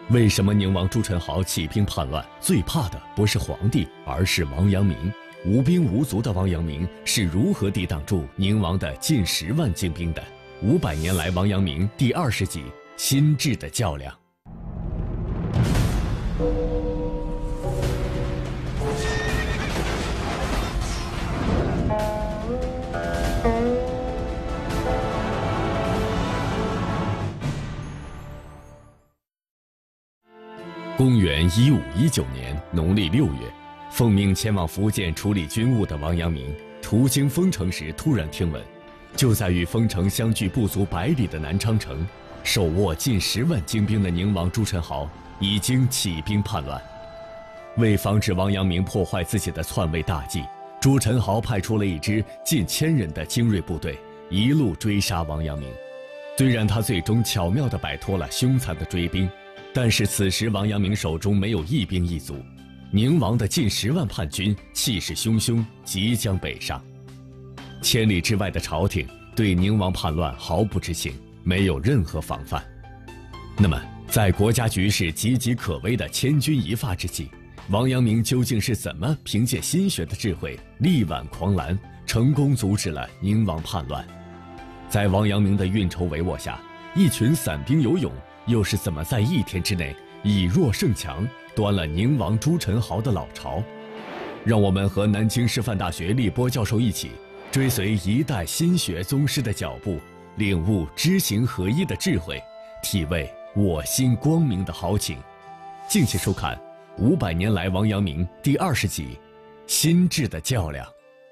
为什么宁王朱宸濠起兵叛乱，最怕的不是皇帝，而是王阳明？无兵无卒的王阳明是如何抵挡住宁王的近10万精兵的？500年来王阳明第20集：心智的较量。公元1519年农历6月，奉命前往福建处理军务的王阳明，途经丰城时突然听闻，就在与丰城相距不足100里的南昌城，手握近10万精兵的宁王朱宸濠已经起兵叛乱。为防止王阳明破坏自己的篡位大计，朱宸濠派出了一支近1000人的精锐部队，一路追杀王阳明。虽然他最终巧妙地摆脱了凶残的追兵，但是此时王阳明手中没有一兵一卒，宁王的近10万叛军气势汹汹，即将北上。千里之外的朝廷对宁王叛乱毫不知情，没有任何防范。那么，在国家局势岌岌可危的千钧一发之际，王阳明究竟是怎么凭借心学的智慧力挽狂澜，成功阻止了宁王叛乱？在王阳明的运筹帷幄下，一群散兵游勇又是怎么在1天之内以弱胜强，端了宁王朱宸濠的老巢？让我们和南京师范大学立波教授一起，追随一代心学宗师的脚步，领悟知行合一的智慧，体味我心光明的豪情。敬请收看500年来王阳明第20集：心智的较量。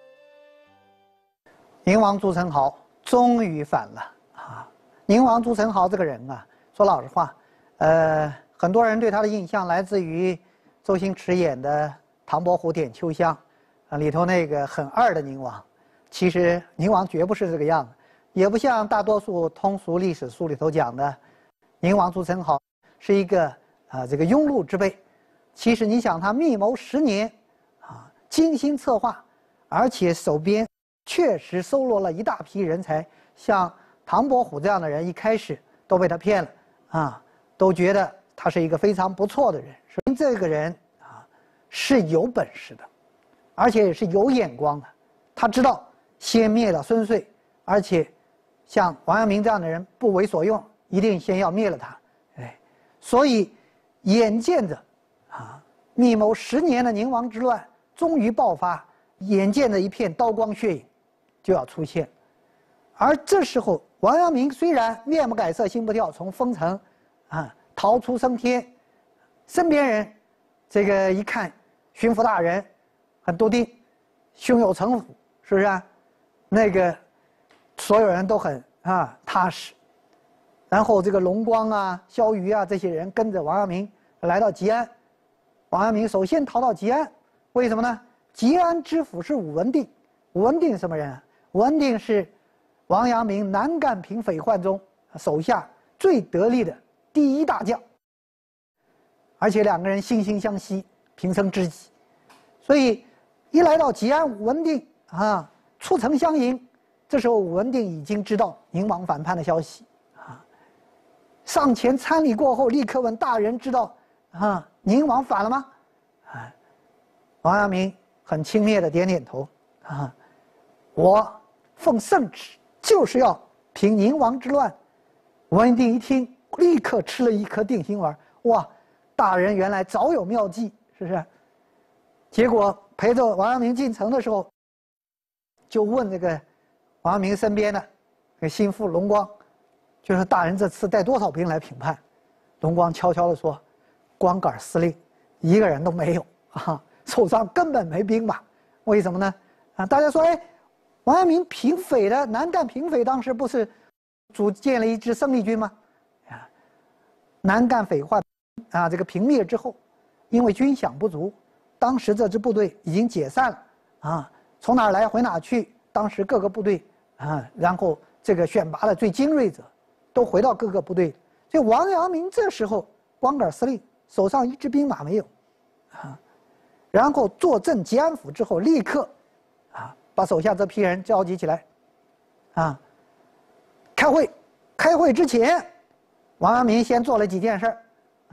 宁王朱宸濠终于反了啊！宁王朱宸濠这个人啊，说老实话，很多人对他的印象来自于周星驰演的《唐伯虎点秋香》里头那个很二的宁王。其实宁王绝不是这个样子，也不像大多数通俗历史书里头讲的，宁王朱宸濠是一个这个庸碌之辈。其实你想，他密谋10年，精心策划，而且手边确实收罗了一大批人才，像唐伯虎这样的人，一开始都被他骗了都觉得他是一个非常不错的人。说明这个人是有本事的，而且也是有眼光的。他知道先灭了孙遂，而且像王阳明这样的人不为所用，一定先要灭了他。所以眼见着密谋10年的宁王之乱终于爆发，眼见着一片刀光血影就要出现。而这时候王阳明虽然面不改色心不跳，从丰城逃出升天，身边人这个一看巡抚大人很笃定，胸有城府，是不是那个所有人都很踏实。然后这个龙光萧瑜这些人跟着王阳明来到吉安。王阳明首先逃到吉安，为什么呢？吉安知府是武文定。武文定什么人武文定是王阳明南赣平匪患中手下最得力的第1大将，而且2个人惺惺相惜，平生知己。所以一来到吉安，武文定出城相迎。这时候武文定已经知道宁王反叛的消息上前参礼过后，立刻问大人知道宁王反了吗？王阳明很轻蔑的点点头我奉圣旨，就是要平宁王之乱。武文定一听，立刻吃了一颗定心丸。哇，大人原来早有妙计，是不是？结果陪着王阳明进城的时候，就问这个王阳明身边的这个心腹龙光，就说大人这次带多少兵来平叛？龙光悄悄地说，光杆司令1个人都没有手上根本没兵马。为什么呢？大家说，王阳明平匪的南赣平匪当时不是组建了一支生力军吗？南赣匪患这个平灭之后，因为军饷不足，当时这支部队已经解散了从哪儿来回哪儿去。当时各个部队然后这个选拔的最精锐者都回到各个部队。所以王阳明这时候光杆司令手上1支兵马没有然后坐镇吉安府之后，立刻把手下这批人召集起来开会。开会之前，王阳明先做了几件事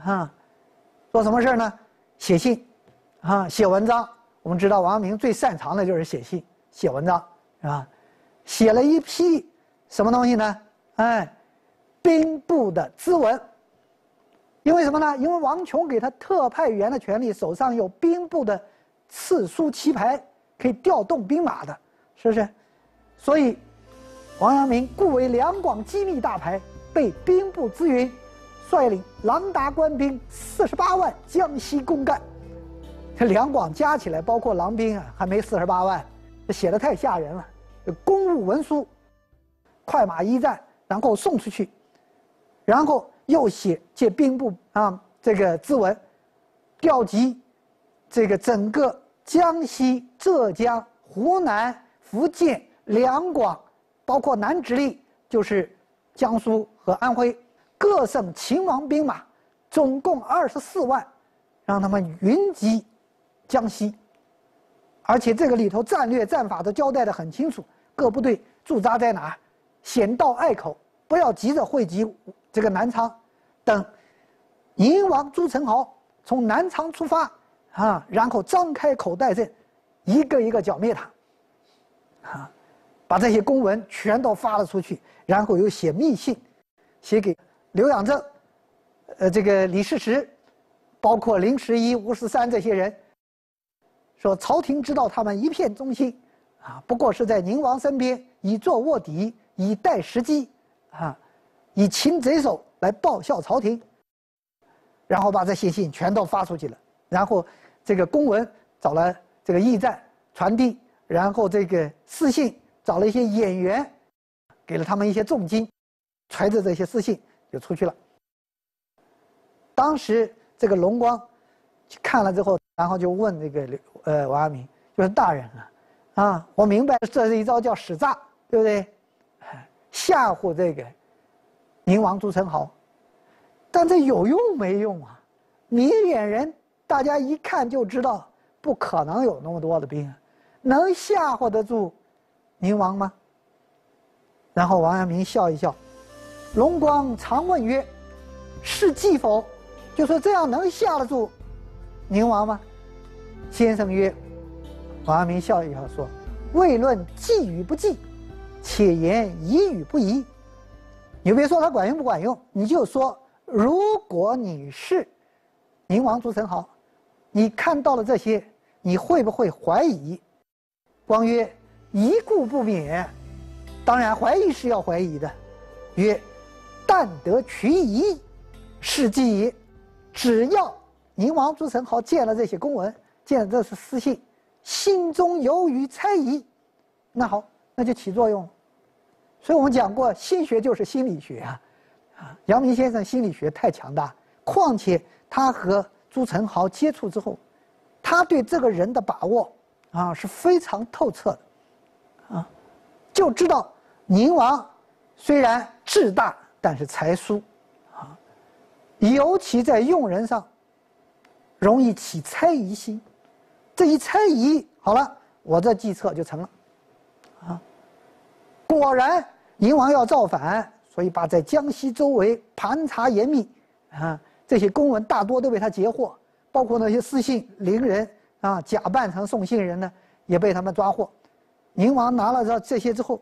啊，做什么事呢？写信，啊，写文章。我们知道王阳明最擅长的就是写信、写文章，是吧？写了一批什么东西呢？哎，兵部的咨文。因为什么呢？因为王琼给他特派员的权利，手上有兵部的刺书旗牌，可以调动兵马的，是不是？所以，王阳明故为两广机密大牌，被兵部咨询，率领阆鞼官兵48万江西攻干。这两广加起来，包括狼兵啊，还没48万，这写的太吓人了。公务文书，快马一战，然后送出去，然后又借兵部啊这个咨文，调集这个整个江西、浙江、湖南、福建、两广，包括南直隶，就是江苏和安徽各省秦王兵马，总共24万，让他们云集江西。而且这个里头战略战法都交代得很清楚，各部队驻扎在哪儿，险到隘口，不要急着汇集这个南昌，等宁王朱宸濠从南昌出发啊，然后张开口待阵，一个一个剿灭他，啊，把这些公文全都发了出去，然后又写密信，写给刘养正，这个李世石，包括林十一、吴十三这些人。说朝廷知道他们一片忠心，啊，不过是在宁王身边以作卧底，以待时机，啊，以擒贼首来报效朝廷。然后把这些信全都发出去了，然后这个公文找了这个驿站传递，然后这个私信找了一些演员，给了他们一些重金，揣着这些私信就出去了。当时这个龙光看了之后，然后就问这个王阳明，就是大人啊，我明白这是一招叫使诈，对不对？吓唬这个宁王朱宸濠，但这有用没用啊？明眼人大家一看就知道，不可能有那么多的兵，能吓唬得住宁王吗？然后王阳明笑一笑，龙光常问曰：“是计否？”就说这样能吓得住宁王吗？先生曰：“王阳明笑一笑说，未论计与不计，且言宜与不宜。你别说它管用不管用，你就说，如果你是宁王朱宸濠，你看到了这些，你会不会怀疑？”光曰：“疑故不免。”当然怀疑是要怀疑的。曰：“但得取疑，是计也。”只要宁王朱宸濠见了这些公文，见了这是私信，心中有余猜疑，那好，那就起作用了。所以我们讲过，心学就是心理学啊，阳明先生心理学太强大，况且他和朱宸濠接触之后，他对这个人的把握啊是非常透彻的，啊，就知道宁王虽然志大，但是才疏。尤其在用人上，容易起猜疑心。这一猜疑，好了，我这计策就成了，啊，果然宁王要造反，所以把在江西周围盘查严密，啊，这些公文大多都被他截获，包括那些私信伶人啊，假扮成送信人呢，也被他们抓获。宁王拿了这些之后，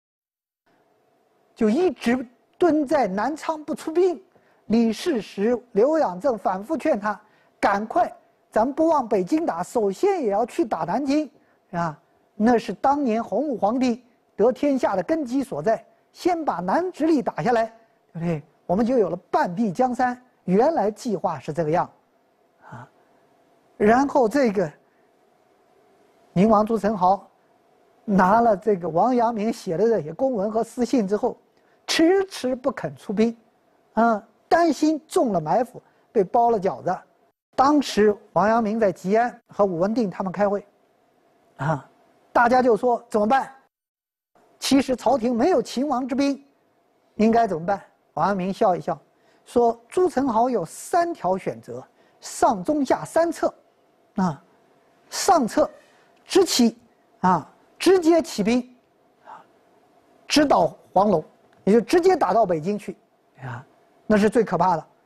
就一直蹲在南昌不出兵。李世石、刘养正反复劝他，赶快，咱们不往北京打，首先也要去打南京，啊，那是当年洪武皇帝得天下的根基所在。先把南直隶打下来，对不对？我们就有了半壁江山。原来计划是这个样，啊，然后这个宁王朱宸濠拿了这个王阳明写的这些公文和私信之后，迟迟不肯出兵，啊。担心中了埋伏，被包了饺子。当时王阳明在吉安和武文定他们开会，啊，大家就说怎么办？其实朝廷没有秦王之兵，应该怎么办？王阳明笑一笑，说朱宸濠有3条选择，上中下3策，啊，上策直起，啊，直接起兵，啊，直捣黄龙，也就直接打到北京去，啊。那是最可怕的，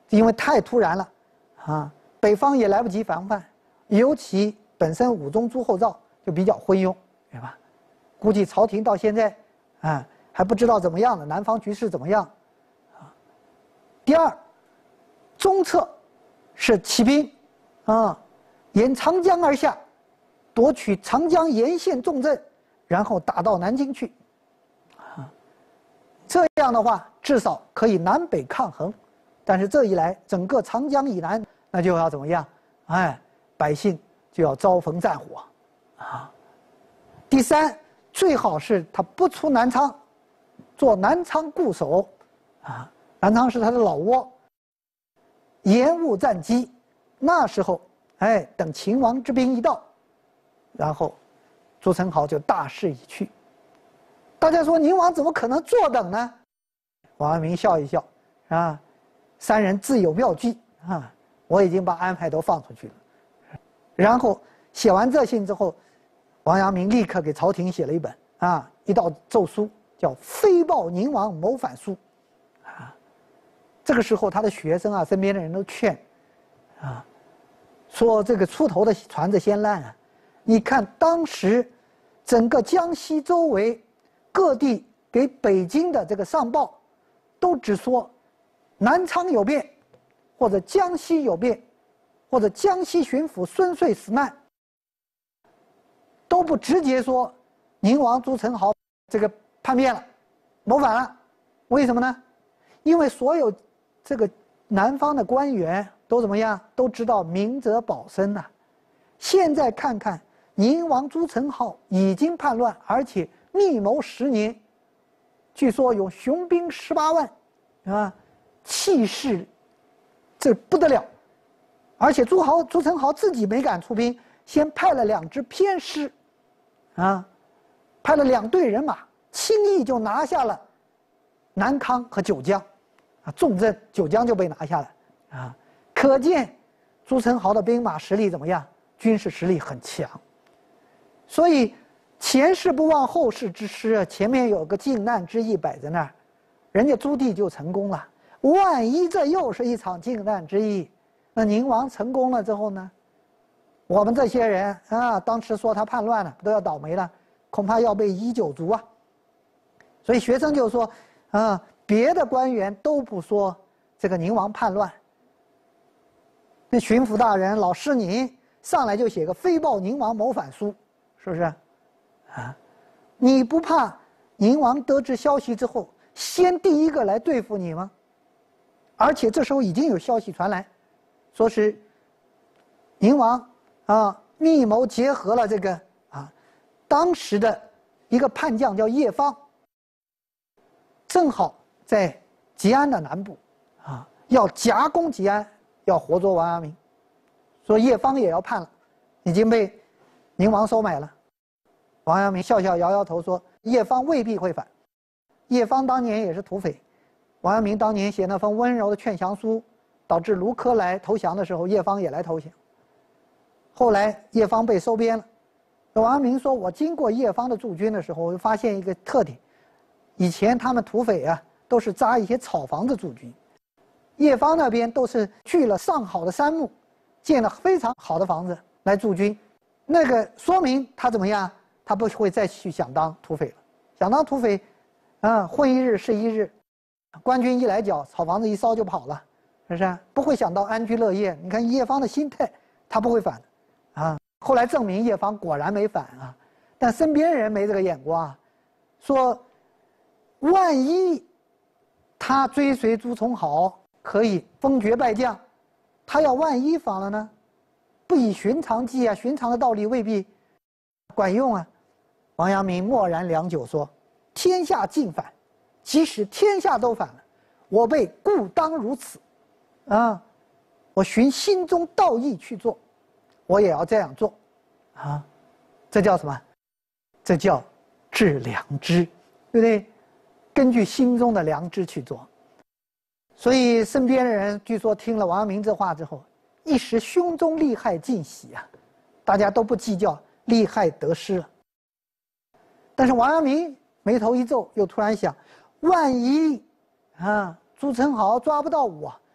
因为太突然了，啊，北方也来不及防范，尤其本身武宗朱厚照就比较昏庸，对吧？估计朝廷到现在，啊，还不知道怎么样呢，南方局势怎么样，啊。第二，中策是起兵，啊，沿长江而下，夺取长江沿线重镇，然后打到南京去，啊，这样的话至少可以南北抗衡。但是这一来，整个长江以南那就要怎么样？哎，百姓就要遭逢战火，啊。第三，最好是他不出南昌，做南昌固守，啊，南昌是他的老窝，延误战机。那时候，哎，等秦王之兵一到，然后朱宸濠就大势已去。大家说宁王怎么可能坐等呢？王阳明笑一笑，啊。三人自有妙计啊！我已经把安排都放出去了。然后写完这信之后，王阳明立刻给朝廷写了一道奏书，叫《飞报宁王谋反书》啊。这个时候，他的学生啊，身边的人都劝啊，说这个出头的船子先烂啊！你看当时整个江西周围各地给北京的这个上报，都只说南昌有变，或者江西有变，或者江西巡抚孙遂死难，都不直接说宁王朱宸濠这个叛变了，谋反了。为什么呢？因为所有这个南方的官员都怎么样？都知道明哲保身呐。现在看看宁王朱宸濠已经叛乱，而且密谋10年，据说有雄兵18万，啊。气势，这不得了，而且朱宸濠自己没敢出兵，先派了2支偏师，啊，派了2队人马，轻易就拿下了南康和九江，啊，重镇九江就被拿下了，啊，可见朱宸濠的兵马实力怎么样？军事实力很强，所以前事不忘后事之师，前面有个靖难之役摆在那儿，人家朱棣就成功了。万一这又是一场靖难之役，那宁王成功了之后呢？我们这些人啊，当时说他叛乱了，都要倒霉了，恐怕要被夷九族啊。所以学生就说啊，别的官员都不说这个宁王叛乱，那巡抚大人老施宁上来就写个飞报宁王谋反书，是不是？啊，你不怕宁王得知消息之后，先第一个来对付你吗？而且这时候已经有消息传来，说是宁王啊密谋结合了这个啊当时的一个叛将叫叶方，正好在吉安的南部啊要夹攻吉安，要活捉王阳明，说叶方也要叛了，已经被宁王收买了。王阳明笑笑摇摇头说：“叶方未必会反，叶方当年也是土匪。”王阳明当年写那封温柔的劝降书，导致卢科来投降的时候，叶方也来投降。后来叶方被收编了。王阳明说：“我经过叶方的驻军的时候，我发现一个特点，以前他们土匪啊都是扎一些草房子驻军，叶方那边都是去了上好的杉木，建了非常好的房子来驻军。那个说明他怎么样？他不会再去想当土匪了。想当土匪，混一日是一日。”官军一来剿，草房子一烧就跑了，是不是？不会想到安居乐业。你看叶方的心态，他不会反的，啊。后来证明叶方果然没反啊，但身边人没这个眼光啊，说万一他追随朱宸濠可以封爵拜将，他要万一反了呢？不以寻常计啊，寻常的道理未必管用啊。王阳明默然良久说：“天下尽反。即使天下都反了，我辈故当如此，啊，我循心中道义去做，我也要这样做，啊，这叫什么？这叫致良知，对不对？根据心中的良知去做。所以身边的人据说听了王阳明这话之后，一时胸中利害尽喜啊，大家都不计较利害得失了。但是王阳明眉头一皱，又突然想。万一，朱宸濠抓不到我，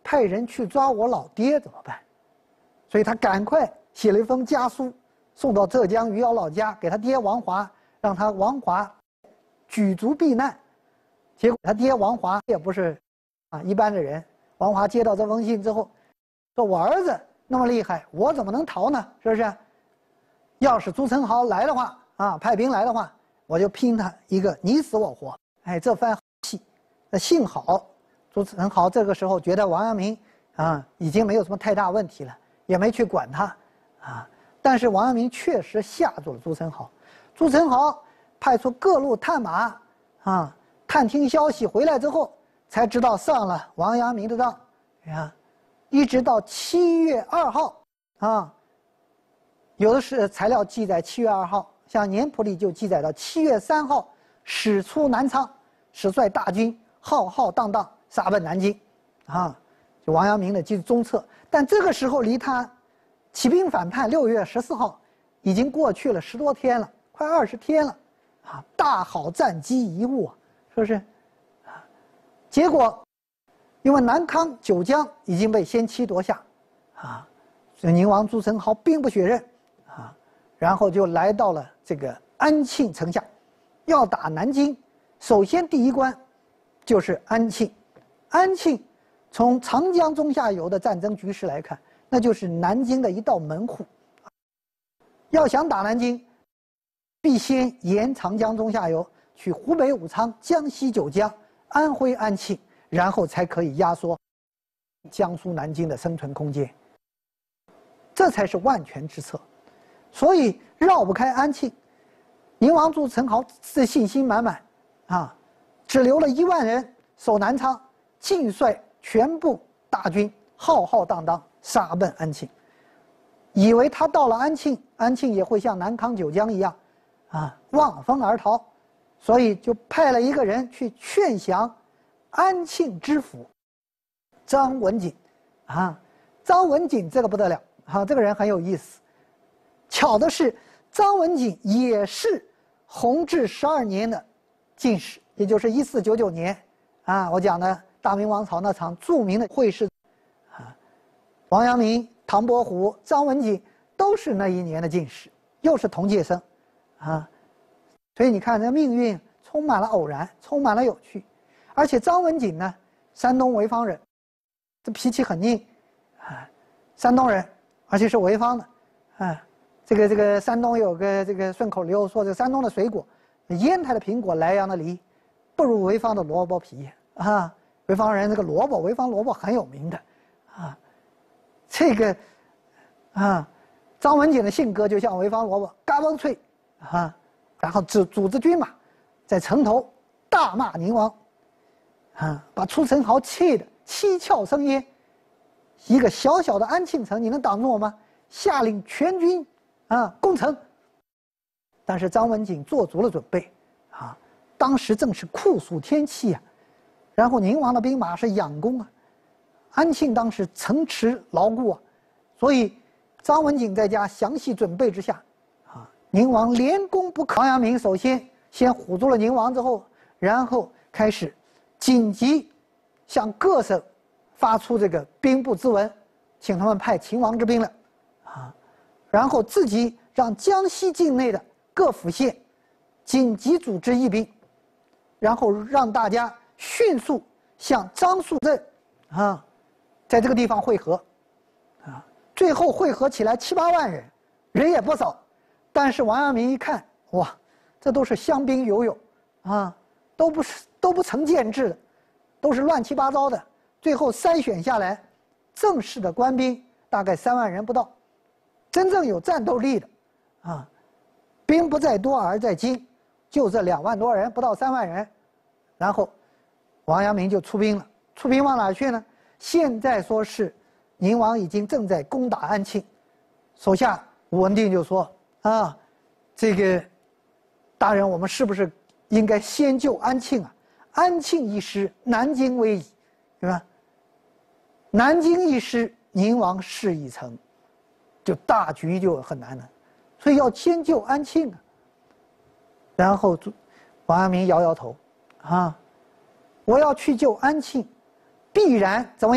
派人去抓我老爹怎么办？所以他赶快写了一封家书，送到浙江余姚老家，给他爹王华，让他王华举足避难。结果他爹王华也不是一般的人，王华接到这封信之后，说我儿子那么厉害，我怎么能逃呢？是不是？要是朱宸濠来的话派兵来的话，我就拼他一个你死我活。哎，这番气，那幸好朱宸濠这个时候觉得王阳明已经没有什么太大问题了，也没去管他但是王阳明确实吓住了朱宸濠。朱宸濠派出各路探马探听消息回来之后，才知道上了王阳明的当一直到7月2号有的是材料记载7月2号，像年谱里就记载到7月3号使出南昌，使率大军浩浩荡荡杀奔南京就王阳明的中策。但这个时候离他起兵反叛6月14号已经过去了10多天了，快20天了大好战机一物是不是结果因为南康九江已经被先期夺下所以宁王朱宸濠兵不血刃然后就来到了这个安庆城下，要打南京。首先第一关就是安庆。安庆从长江中下游的战争局势来看，那就是南京的一道门户。要想打南京，必先沿长江中下游去湖北武昌、江西九江、安徽安庆，然后才可以压缩江苏南京的生存空间。这才是万全之策。所以绕不开安庆。宁王朱宸濠是信心满满只留了1万人守南昌，尽率全部大军浩浩荡荡杀奔安庆，以为他到了安庆，安庆也会像南康九江一样望风而逃，所以就派了一个人去劝降安庆知府张文锦张文锦这个不得了这个人很有意思。巧的是，张文锦也是弘治12年的进士，也就是1499年我讲的大明王朝那场著名的会试王阳明、唐伯虎、张文锦都是那一年的进士，又是同届生所以你看这命运充满了偶然，充满了有趣。而且张文锦呢，山东潍坊人，这脾气很硬山东人，而且是潍坊的这个山东有个这个顺口溜说，这个山东的水果，烟台的苹果，莱阳的梨，不如潍坊的萝卜皮潍坊人这个萝卜，潍坊萝卜很有名的这个张文锦的性格就像潍坊萝卜，嘎嘣脆然后组织军马在城头大骂宁王把朱宸濠气得七窍生烟。一个小小的安庆城，你能挡住我吗？下令全军攻城。但是张文锦做足了准备当时正是酷暑天气然后宁王的兵马是仰攻安庆当时城池牢固所以张文锦在家详细准备之下宁王连攻不克。王阳明首先唬住了宁王之后，然后开始紧急向各省发出这个兵部咨文，请他们派秦王之兵了然后自己让江西境内的各府县紧急组织义兵，然后让大家迅速向樟树镇在这个地方汇合最后汇合起来7、8万人，人也不少。但是王阳明一看，哇，这都是乡兵游勇都不成建制的，都是乱七八糟的。最后筛选下来，正式的官兵大概3万人不到，真正有战斗力的兵不在多而在精，就这2万多人，不到3万人。然后王阳明就出兵了，出兵往哪去呢？现在说是宁王已经正在攻打安庆，手下武文定就说这个大人，我们是不是应该先救安庆安庆一失，南京危矣，对吧？南京一失，宁王事已成，就大局就很难了，所以要先救安庆然后王阳明摇摇头我要去救安庆，必然怎么样？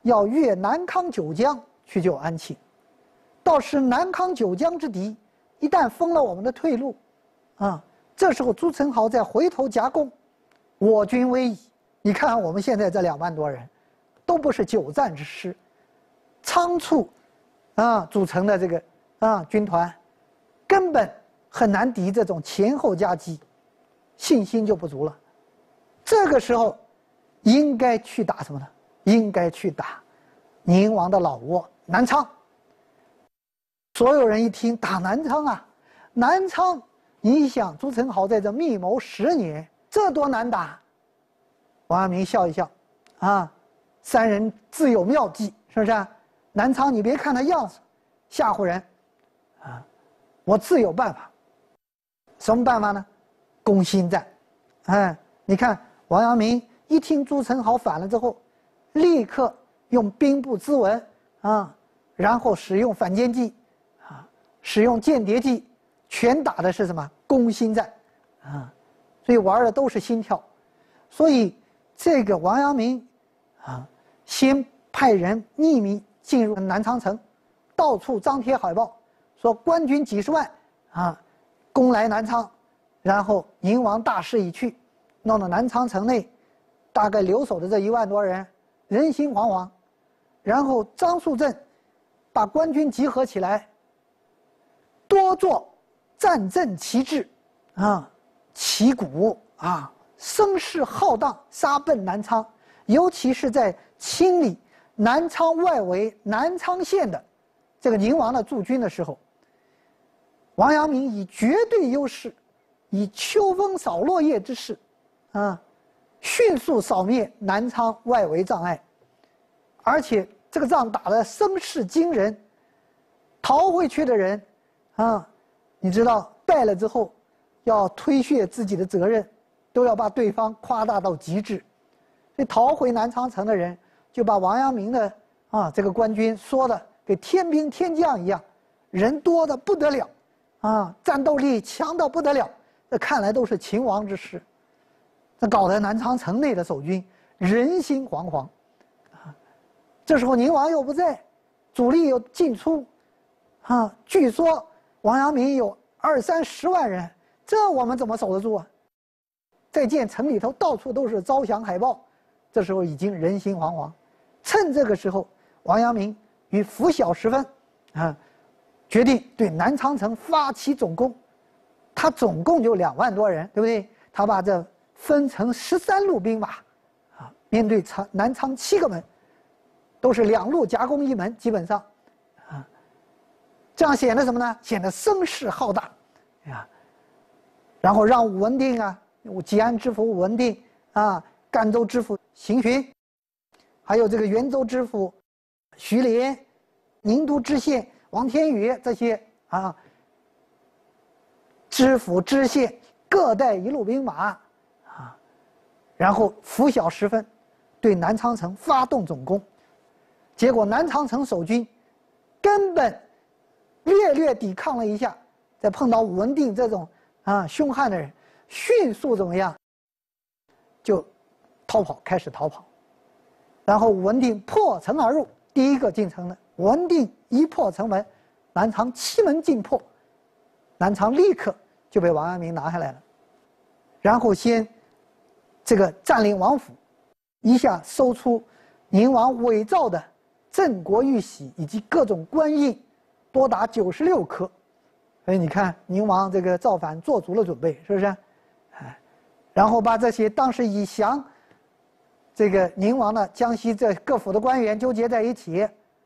要越南康九江去救安庆。到时南康九江之敌一旦封了我们的退路，这时候朱宸濠再回头夹攻，我军危矣。你看我们现在这2万多人，都不是久战之师，仓促组成的这个军团，根本很难敌这种前后夹击，信心就不足了。这个时候应该去打什么呢？应该去打宁王的老窝南昌。所有人一听打南昌啊，南昌，你想朱宸濠在这密谋10年，这多难打？王阳明笑一笑，3人自有妙计，是不是？南昌你别看他样子吓唬人，我自有办法。什么办法呢？攻心战。你看王阳明一听朱宸濠反了之后，立刻用兵部咨文然后使用反间计使用间谍计，全打的是什么？攻心战所以玩的都是心跳。所以这个王阳明先派人秘密进入南昌城，到处张贴海报，说官军几十万攻来南昌，然后宁王大势已去，弄得南昌城内大概留守的这1万多人人心惶惶。然后张树正把官军集合起来，多做战阵旗帜旗鼓声势浩荡，杀奔南昌。尤其是在清理南昌外围南昌县的这个宁王的驻军的时候，王阳明以绝对优势，以秋风扫落叶之势迅速扫灭南昌外围障碍。而且这个仗打得声势惊人，逃回去的人你知道败了之后要推卸自己的责任，都要把对方夸大到极致。所以逃回南昌城的人就把王阳明的这个官军说的给天兵天将一样，人多的不得了战斗力强到不得了，这看来都是秦王之师。这搞得南昌城内的守军人心惶惶这时候宁王又不在，主力又进出据说王阳明有20-30万人，这我们怎么守得住啊？再见城里头到处都是招降海报，这时候已经人心惶惶。趁这个时候，王阳明于拂晓时分决定对南昌城发起总攻。他总共就2万多人，对不对？他把这分成13路兵马面对南昌7个门，都是2路夹攻1门，基本上这样显得什么呢？显得声势浩大然后让武文定吉安知府武文定赣州知府邢询，还有这个元州知府徐连、宁都知县王天宇这些知府知县各带1路兵马然后拂晓时分对南昌城发动总攻。结果南昌城守军根本略抵抗了一下，再碰到武文定这种凶悍的人，迅速怎么样？就逃跑，开始逃跑。然后武文定破城而入，第一个进城的。武文定一破城门，南昌7门尽破，南昌立刻就被王阳明拿下来了。然后先这个占领王府，一下搜出宁王伪造的镇国玉玺以及各种官印，多达96颗。所以你看宁王这个造反做足了准备，是不是？然后把这些当时以降这个宁王的江西这各府的官员纠结在一起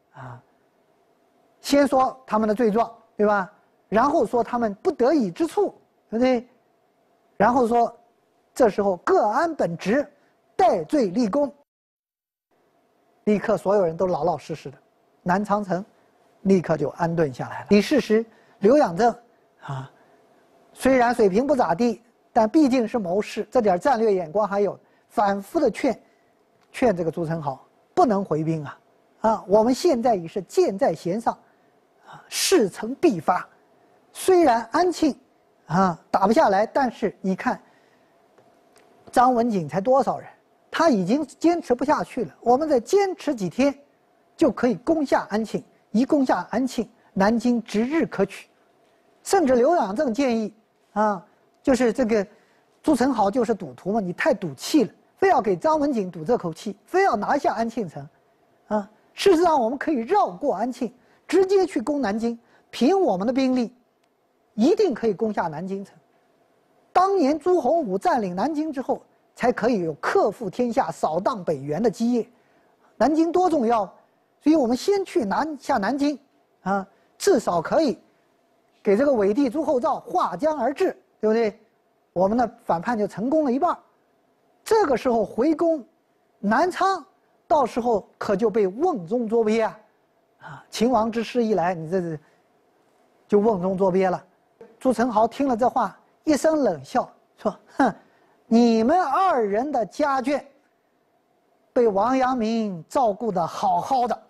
先说他们的罪状，对吧？然后说他们不得已之处，对不对？然后说这时候各安本职，戴罪立功。立刻所有人都老老实实的，南昌城立刻就安顿下来了。李世石、刘养正虽然水平不咋地，但毕竟是谋士，这点战略眼光还有，反复的劝这个朱宸濠不能回兵我们现在已是箭在弦上事成必发。虽然安庆打不下来，但是你看张文景才多少人，他已经坚持不下去了，我们再坚持几天就可以攻下安庆。一攻下安庆，南京指日可取。甚至刘养正建议就是这个朱宸濠就是赌徒嘛，你太赌气了，非要给张文景赌这口气，非要拿下安庆城，事实上我们可以绕过安庆，直接去攻南京，凭我们的兵力，一定可以攻下南京城。当年朱洪武占领南京之后，才可以有克复天下、扫荡北元的基业。南京多重要，所以我们先去南下南京，至少可以给这个伪帝朱厚照划江而治，对不对？我们的反叛就成功了一半。这个时候回攻南昌，到时候可就被瓮中捉鳖秦王之师一来，你这是就瓮中捉鳖了。朱宸濠听了这话，一声冷笑，说：“哼，你们二人的家眷被王阳明照顾得好好的，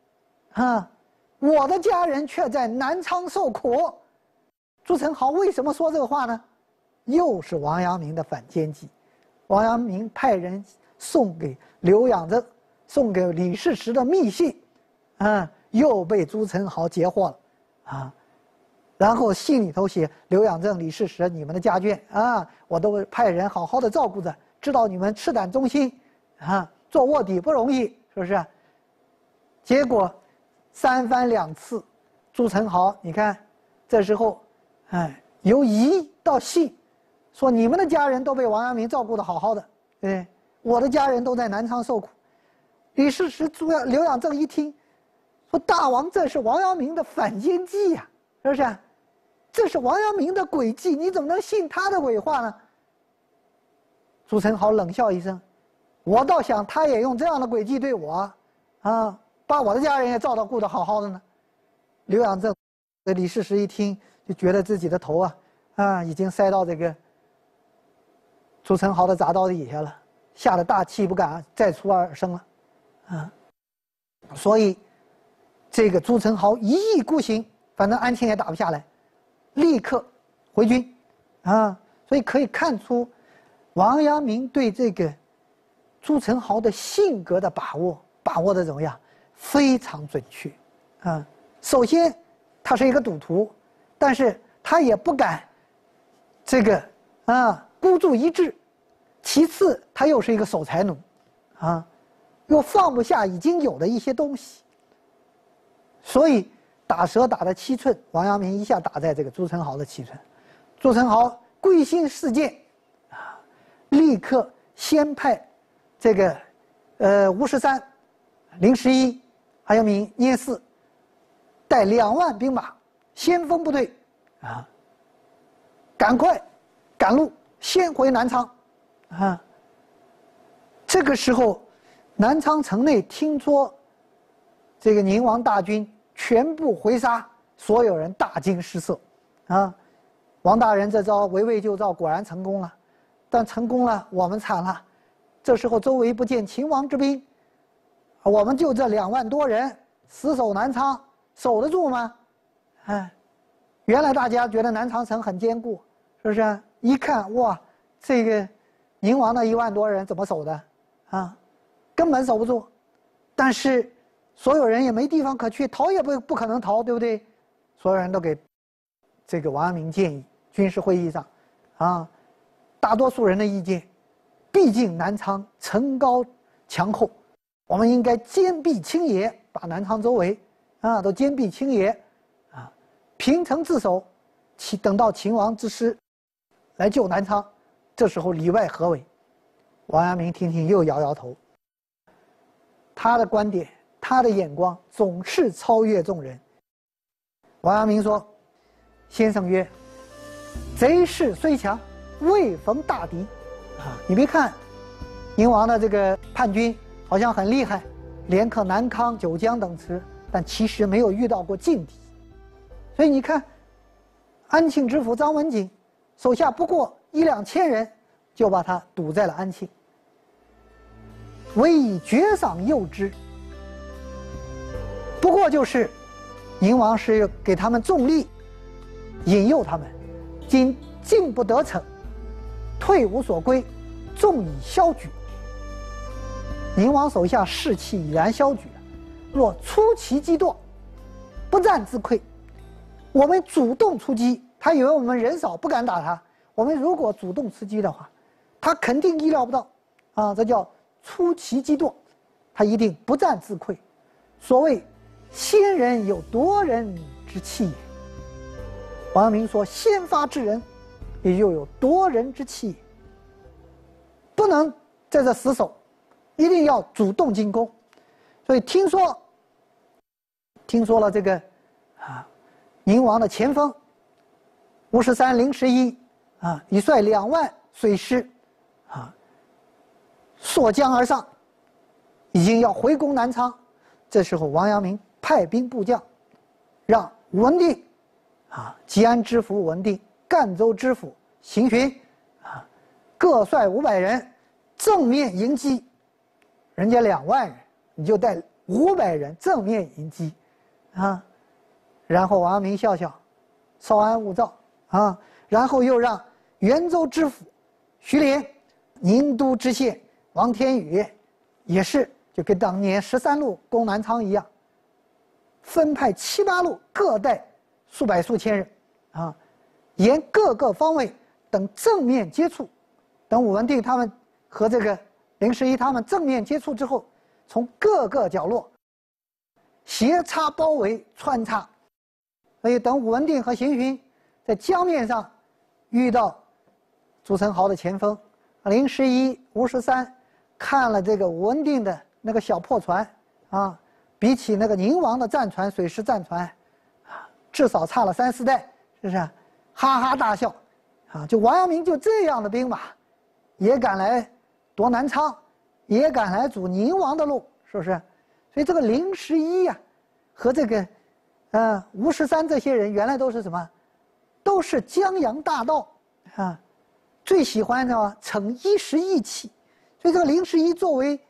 我的家人却在南昌受苦。”朱宸濠为什么说这个话呢？又是王阳明的反间计。王阳明派人送给刘养正、送给李世石的密信，又被朱宸濠截获了，然后信里头写刘养正、李世石你们的家眷我都派人好好的照顾着，知道你们赤胆忠心做卧底不容易，是不是？结果三番两次，朱宸濠你看，这时候由疑到信，说你们的家人都被王阳明照顾得好好的，对，我的家人都在南昌受苦。李世石、刘养正一听，说大王这是王阳明的反间计呀，是不是？这是王阳明的诡计，你怎么能信他的鬼话呢？朱宸濠冷笑一声，我倒想他也用这样的诡计对我，把我的家人也照顾得好好的呢。刘养正、李世石一听，就觉得自己的头已经塞到这个朱宸濠的铡刀底下了，吓得大气不敢再出二声了，所以这个朱宸濠一意孤行，反正安庆也打不下来，立刻回军，所以可以看出王阳明对这个朱宸濠的性格的把握的怎么样，非常准确，首先他是一个赌徒，但是他也不敢这个孤注一掷，其次他又是一个守财奴，又放不下已经有的一些东西，所以打蛇打得七寸，王阳明一下打在这个朱宸濠的七寸。朱宸濠归心似箭，立刻先派这个吴十三、林十一还有聂驷带2万兵马，先锋部队赶快赶路，先回南昌这个时候，南昌城内听说这个宁王大军全部回杀，所有人大惊失色王大人这招围魏救赵果然成功了，但成功了我们惨了。这时候周围不见秦王之兵，我们就这2万多人死守南昌，守得住吗？原来大家觉得南昌城很坚固，是不是？一看哇，这个宁王那1万多人怎么守的根本守不住。但是所有人也没地方可去，逃也不可能逃，对不对？所有人都给这个王阳明建议，军事会议上大多数人的意见，毕竟南昌城高墙厚，我们应该坚壁清野，把南昌周围都坚壁清野平城自守，等到秦王之师来救南昌，这时候里外合围。王阳明听听又摇摇头，他的观点，他的眼光总是超越众人。王阳明说：“先生曰，贼势虽强，未逢大敌你别看宁王的这个叛军好像很厉害，连克南康、九江等池，但其实没有遇到过劲敌。所以你看，安庆知府张文景手下不过1-2千人，就把他堵在了安庆。唯以爵赏诱之，不过就是宁王是给他们重利，引诱他们，今进不得逞，退无所归，众以消举。宁王手下士气已然消举了， 若出奇击堕，不战自溃。我们主动出击，他以为我们人少不敢打他。我们如果主动出击的话，他肯定意料不到，啊，这叫出奇击堕，他一定不战自溃。所谓先人有夺人之器也。王阳明说，先发制人，也就有夺人之器也。不能在这死守，一定要主动进攻。所以听说了这个宁王的前锋吴十三、凌十一已率2万水师溯江而上，已经要回攻南昌。这时候王阳明派兵部将，让武文定吉安知府武文定、赣州知府邢询各率500人正面迎击。人家2万人，你就带500人正面迎击然后王阳明笑笑，稍安勿躁然后又让元州知府徐连、宁都知县王天宇，也是就跟当年13路攻南昌一样，分派7、8路各带数百数千人沿各个方位等正面接触，等武文定他们和这个凌十一他们正面接触之后，从各个角落斜插包围穿插。所以等武文定和邢询在江面上遇到朱宸濠的前锋凌十一、吴十三，看了这个武文定的那个小破船比起那个宁王的战船、水师战船至少差了3、4代，是不是？哈哈大笑就王阳明就这样的兵马也敢来夺南昌，也敢来阻宁王的路，是不是？所以这个凌十一和这个吴十三这些人原来都是什么？都是江洋大盗最喜欢的逞一时义气。所以这个凌十一作为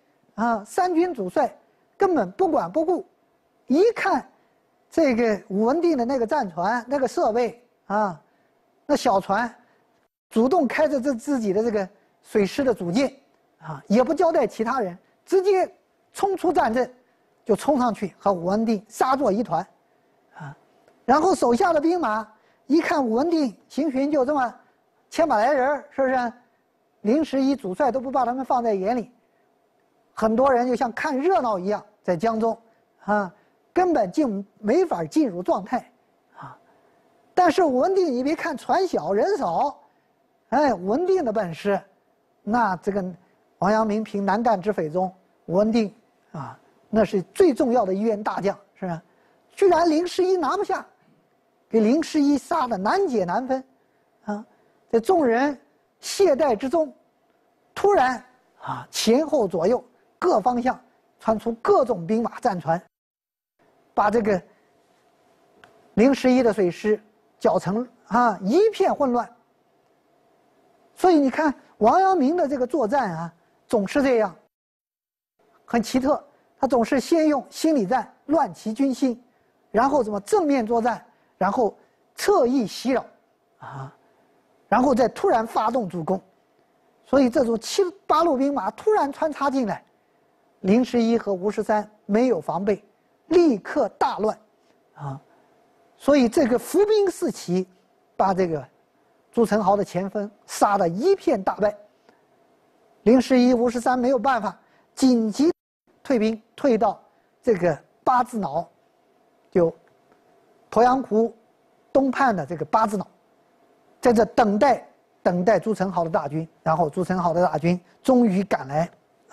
3军主帅，根本不管不顾，一看这个武文定的那个战船、那个设备那小船，主动开着自己的这个水师的主舰也不交代其他人，直接冲出战阵，就冲上去和武文定杀作一团然后手下的兵马一看武文定、邢询就这么千把来人，是不是？凌十一主帅都不把他们放在眼里，很多人就像看热闹一样在江中根本就没法进入状态但是武文定，你别看船小人少，武文定的本事，那这个王阳明凭南赣之匪中，武文定那是最重要的一员大将，是吧？居然凌十一拿不下，给凌十一杀得难解难分在众人懈怠之中，突然前后左右各方向传出各种兵马战船，把这个凌十一的水师搅成一片混乱。所以你看王阳明的这个作战总是这样，很奇特。他总是先用心理战乱其军心，然后怎么正面作战，然后侧翼袭扰然后再突然发动主攻。所以这种7、8路兵马突然穿插进来，凌十一和吴十三没有防备，立刻大乱所以这个伏兵四起，把这个朱宸濠的前锋杀得一片大败。凌十一、吴十三没有办法，紧急退兵，退到这个八字脑，就鄱阳湖东畔的这个八字脑，在这等待朱宸濠的大军。然后朱宸濠的大军终于赶来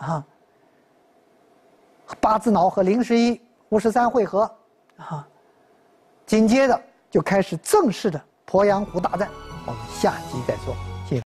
八字脑和凌十一、吴十三会合紧接着就开始正式的鄱阳湖大战。我们下集再说。